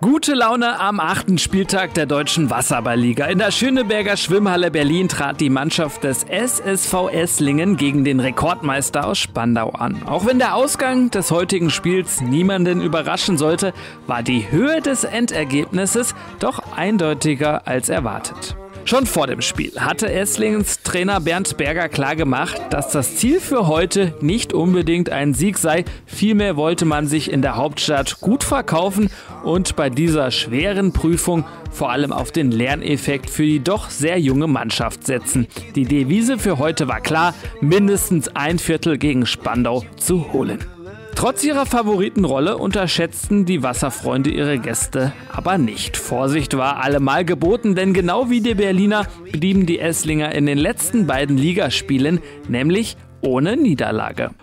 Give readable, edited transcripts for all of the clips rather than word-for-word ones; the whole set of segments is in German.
Gute Laune am 8. Spieltag der Deutschen Wasserballliga. In der Schöneberger Schwimmhalle Berlin trat die Mannschaft des SSV Esslingen gegen den Rekordmeister aus Spandau an. Auch wenn der Ausgang des heutigen Spiels niemanden überraschen sollte, war die Höhe des Endergebnisses doch eindeutiger als erwartet. Schon vor dem Spiel hatte Esslingens Trainer Bernd Berger klargemacht, dass das Ziel für heute nicht unbedingt ein Sieg sei. Vielmehr wollte man sich in der Hauptstadt gut verkaufen und bei dieser schweren Prüfung vor allem auf den Lerneffekt für die doch sehr junge Mannschaft setzen. Die Devise für heute war klar, mindestens ein Viertel gegen Spandau zu holen. Trotz ihrer Favoritenrolle unterschätzten die Wasserfreunde ihre Gäste aber nicht. Vorsicht war allemal geboten, denn genau wie die Berliner blieben die Esslinger in den letzten beiden Ligaspielen nämlich ohne Niederlage.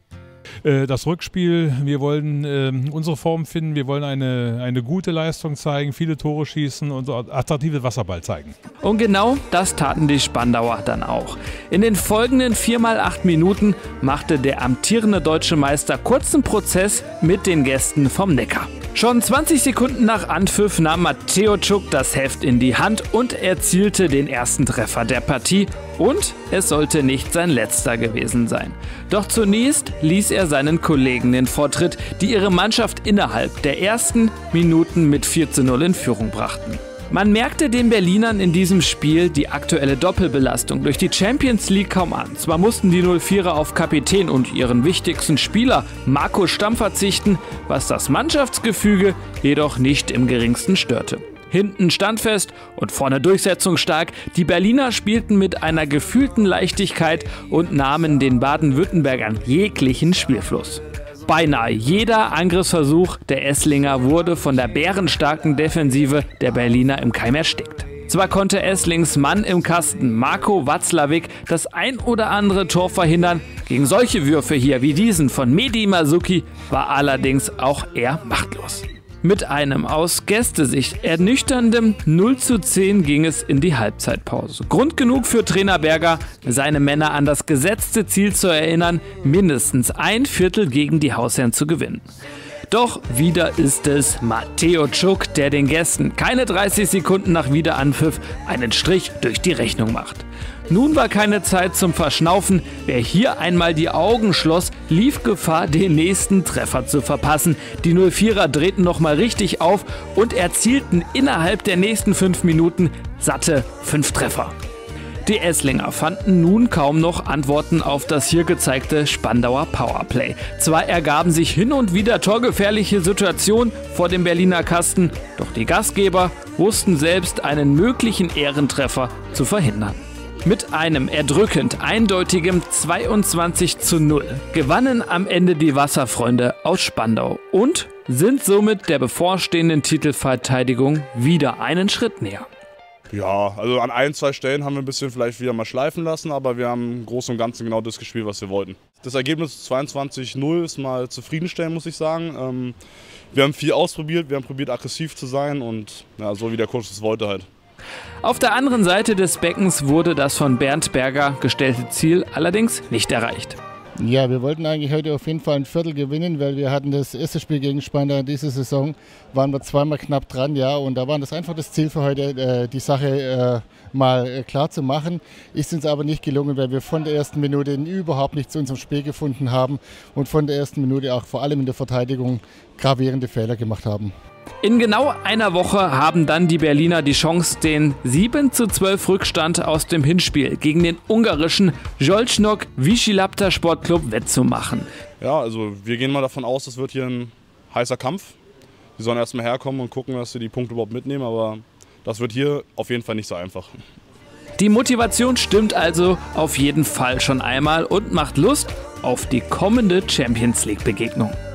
Das Rückspiel, wir wollen unsere Form finden, wir wollen eine gute Leistung zeigen, viele Tore schießen und attraktive Wasserball zeigen. Und genau das taten die Spandauer dann auch. In den folgenden 4x8 Minuten machte der amtierende deutsche Meister kurzen Prozess mit den Gästen vom Neckar. Schon 20 Sekunden nach Anpfiff nahm Matteo Tschuk das Heft in die Hand und erzielte den ersten Treffer der Partie. Und es sollte nicht sein letzter gewesen sein. Doch zunächst ließ er seinen Kollegen den Vortritt, die ihre Mannschaft innerhalb der ersten Minuten mit 4:0 in Führung brachten. Man merkte den Berlinern in diesem Spiel die aktuelle Doppelbelastung durch die Champions League kaum an. Zwar mussten die 04er auf Kapitän und ihren wichtigsten Spieler Marco Stamm verzichten, was das Mannschaftsgefüge jedoch nicht im geringsten störte. Hinten standfest und vorne durchsetzungsstark, die Berliner spielten mit einer gefühlten Leichtigkeit und nahmen den Baden-Württembergern jeglichen Spielfluss. Beinahe jeder Angriffsversuch der Esslinger wurde von der bärenstarken Defensive der Berliner im Keim erstickt. Zwar konnte Esslings Mann im Kasten Marco Watzlawick das ein oder andere Tor verhindern, gegen solche Würfe hier wie diesen von Mehdi Masuki war allerdings auch er machtlos. Mit einem aus Gästesicht ernüchterndem 0:10 ging es in die Halbzeitpause. Grund genug für Trainer Berger, seine Männer an das gesetzte Ziel zu erinnern, mindestens ein Viertel gegen die Hausherren zu gewinnen. Doch wieder ist es Matteo Tschuk, der den Gästen keine 30 Sekunden nach Wiederanpfiff einen Strich durch die Rechnung macht. Nun war keine Zeit zum Verschnaufen. Wer hier einmal die Augen schloss, lief Gefahr, den nächsten Treffer zu verpassen. Die 04er drehten nochmal richtig auf und erzielten innerhalb der nächsten 5 Minuten satte 5 Treffer. Die Esslinger fanden nun kaum noch Antworten auf das hier gezeigte Spandauer Powerplay. Zwar ergaben sich hin und wieder torgefährliche Situationen vor dem Berliner Kasten, doch die Gastgeber wussten selbst einen möglichen Ehrentreffer zu verhindern. Mit einem erdrückend eindeutigen 22:0 gewannen am Ende die Wasserfreunde aus Spandau und sind somit der bevorstehenden Titelverteidigung wieder einen Schritt näher. Ja, also an 1-2 Stellen haben wir ein bisschen vielleicht wieder mal schleifen lassen, aber wir haben im Großen und Ganzen genau das gespielt, was wir wollten. Das Ergebnis 22:0 ist mal zufriedenstellend, muss ich sagen. Wir haben viel ausprobiert, wir haben probiert aggressiv zu sein und ja, so wie der Coach es wollte halt. Auf der anderen Seite des Beckens wurde das von Bernd Berger gestellte Ziel allerdings nicht erreicht. Ja, wir wollten eigentlich heute auf jeden Fall ein Viertel gewinnen, weil wir hatten das erste Spiel gegen Spandau diese Saison, waren wir zweimal knapp dran, ja, und da war das einfach das Ziel für heute, die Sache mal klar zu machen. Ist uns aber nicht gelungen, weil wir von der ersten Minute überhaupt nicht zu unserem Spiel gefunden haben und von der ersten Minute auch vor allem in der Verteidigung gravierende Fehler gemacht haben. In genau einer Woche haben dann die Berliner die Chance, den 7:12 Rückstand aus dem Hinspiel gegen den ungarischen Zsolnok Vízilabta Sportclub wettzumachen. Ja, also wir gehen mal davon aus, es wird hier ein heißer Kampf. Die sollen erstmal herkommen und gucken, dass sie die Punkte überhaupt mitnehmen, aber das wird hier auf jeden Fall nicht so einfach. Die Motivation stimmt also auf jeden Fall schon einmal und macht Lust auf die kommende Champions League Begegnung.